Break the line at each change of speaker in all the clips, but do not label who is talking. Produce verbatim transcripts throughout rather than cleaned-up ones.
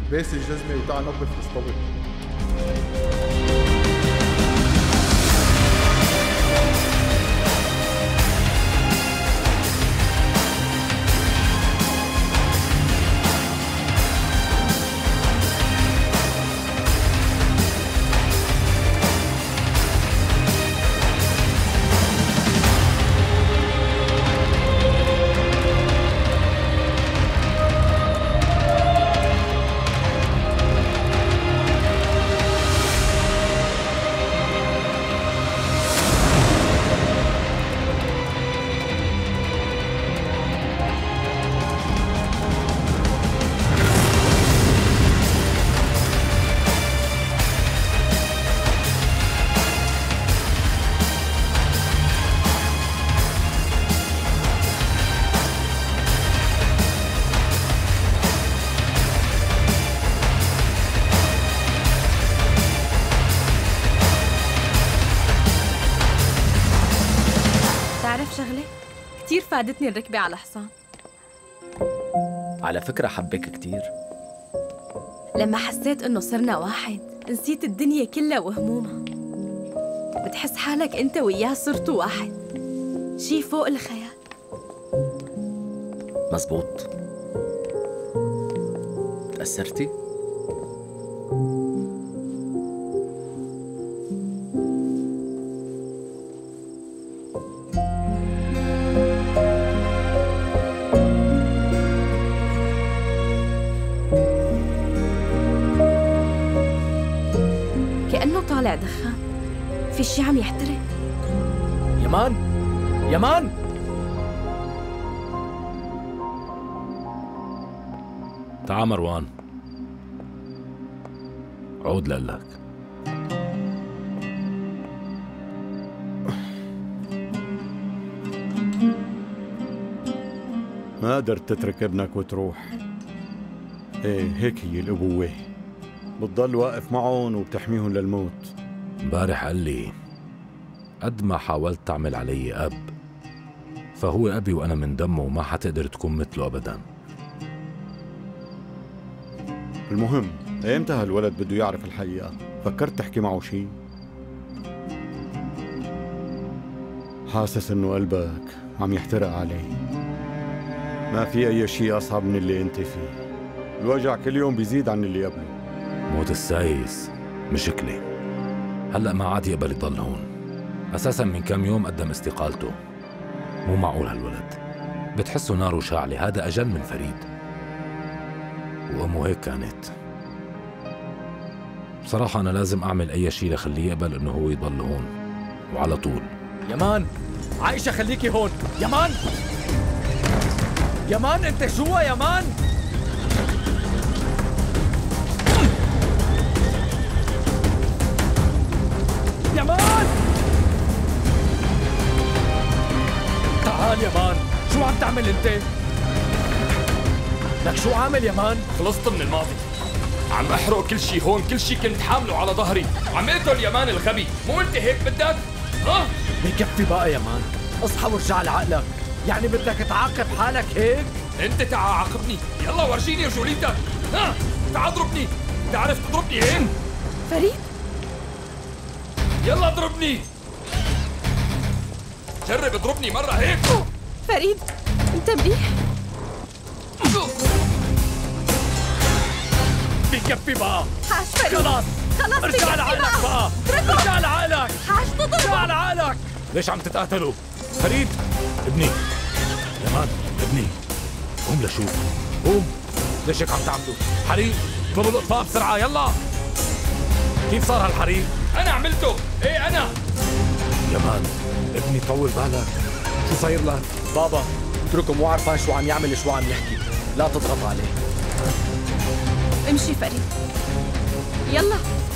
باسي الجزمة وتعال نظف الاسطبل.
كتير فادتني الركبة على حصان.
على فكرة حبك كتير.
لما حسيت إنه صرنا واحد نسيت الدنيا كلها وهمومها. بتحس حالك أنت وياه صرتوا واحد، شي فوق الخيال.
مزبوط. تأثرتي؟
طالع دخان، في شي عم يحترق.
يمان يمان
تعا مروان، عود لقلك.
ما قدرت تترك ابنك وتروح. ايه هيك هي الأبوة، بتضل واقف معهم وبتحميهم للموت.
امبارح قال لي قد ما حاولت تعمل علي أب، فهو أبي وأنا من دمه وما حتقدر تكون مثله أبداً.
المهم ايمتى هالولد بده يعرف الحقيقة؟ فكرت تحكي معه شي؟ حاسس انه قلبك عم يحترق عليه. ما في اي شي اصعب من اللي انت فيه. الوجع كل يوم بيزيد عن اللي قبله.
موت السايس مشكلة. هلأ ما عاد يقبل يضل هون. أساساً من كم يوم قدم استقالته. مو معقول هالولد، بتحسه ناره شاعلة. هذا أجل من فريد، وأمه هيك كانت. بصراحة أنا لازم أعمل أي شيء لخليه يقبل إنه هو يضل هون وعلى طول.
يمان عايشة خليكي هون. يمان يمان أنت جوا. يمان يمان تعال يمان. شو عم تعمل انت؟ لك شو عامل يمان؟
خلصت من الماضي، عم احرق كل شي هون. كل شي كنت حامله على ظهري عم اقتل يمان الغبي. مو انت هيك بدك؟ ها؟
بكفي بقى يمان، اصحى وارجع لعقلك. يعني بدك تعاقب حالك هيك؟
انت تعا عاقبني. يلا ورجيني رجوليتك. ها؟ تعا اضربني. تعرف تضربني هين؟
فريد
يلا اضربني. جرب اضربني مرة هيك.
فريد انت منيح؟
بكفي بقى.
حاج فريد
خلاص
خلاص
ارجع لعقلك بقى. ارجع لعقلك.
حاج تضرب.
ارجع لعقلك.
ليش عم تتقاتلوا؟ فريد ابني. يمان ابني، قوم لشوف. قوم. ليش هيك عم تعملوا؟ حريق، اطلبوا الاطفاء بسرعة يلا. كيف صار هالحريق؟
أنا عملته. إيه أنا.
يمان ابني طول بالك، شو صاير لك؟
بابا اتركه، مو عرفان شو عم يعمل شو عم يحكي. لا تضغط عليه.
امشي فريد يلا.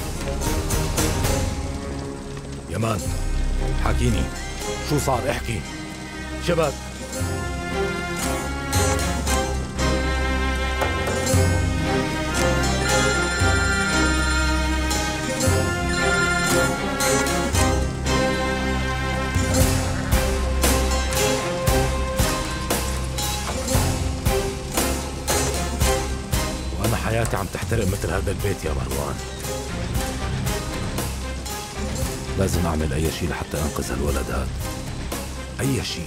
يمان حكيني شو صار، احكي. شبك حياتي عم تحترق مثل هذا البيت يا مروان. لازم أعمل أي شيء لحتى أنقذ هالولد هذا، أي شيء،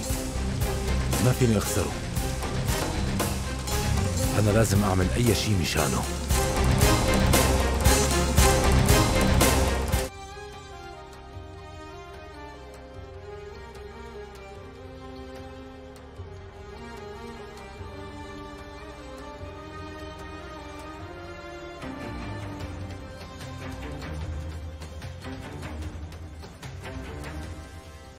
ما فيني أخسره. أنا لازم أعمل أي شيء مشانه.